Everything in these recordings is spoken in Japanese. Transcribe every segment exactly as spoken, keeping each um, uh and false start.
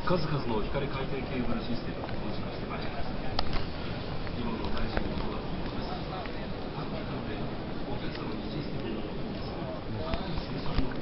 数々の光回転ケーブルシステムを構築してまいります。日本の最新のものだと思います。短期間でお客様にシステムをお届けする正式の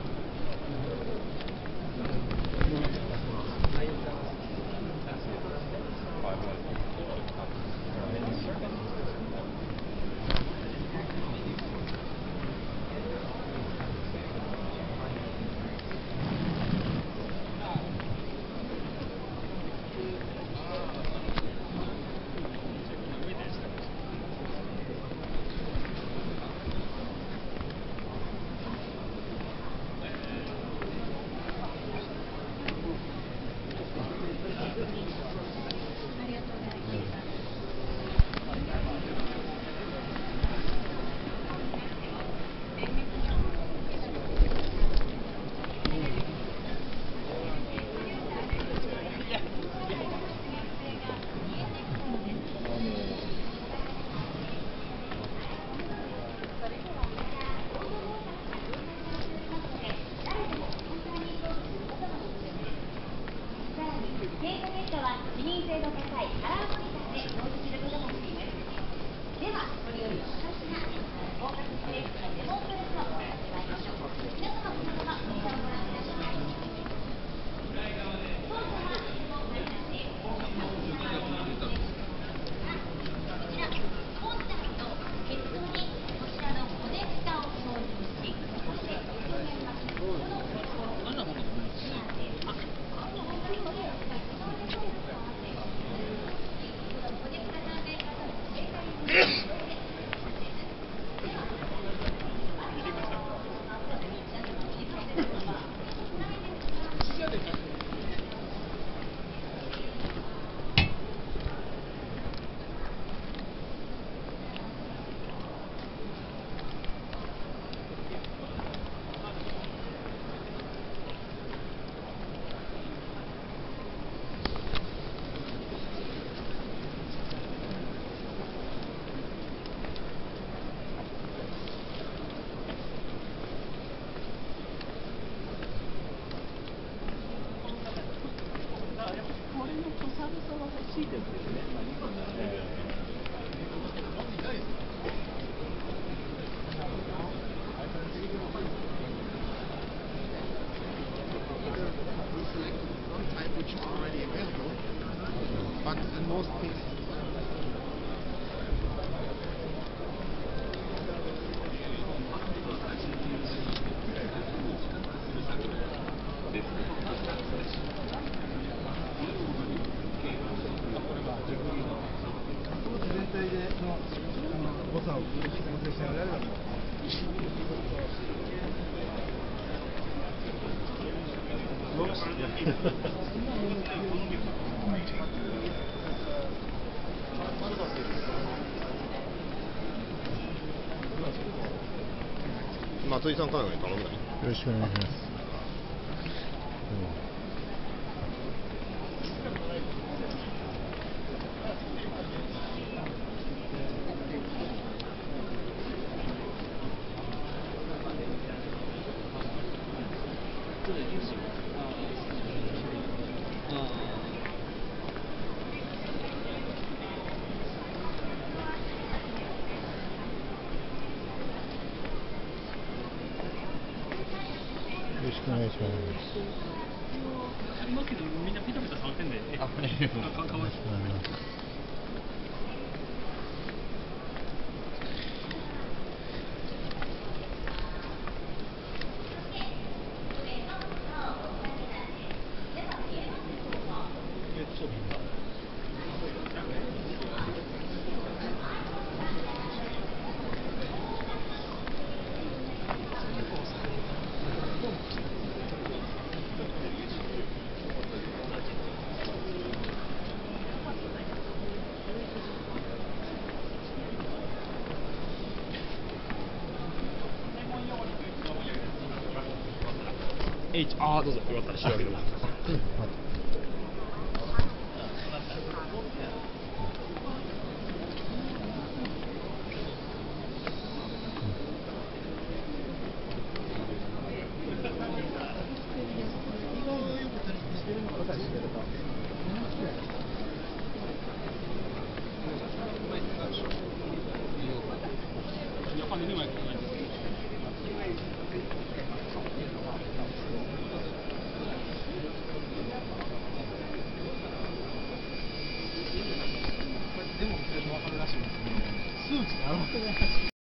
松井さんからの頼んだ。よろしくお願いします。よろしくお願いします。 ありますけど、みんなピタピタ触ってんで。あ、かわいい。H、あーどうぞ、よかったら仕上げてもらってください。 私までにはやってないですけど。 でも、それで分かるらしいんですけど、数値で表せないらしい。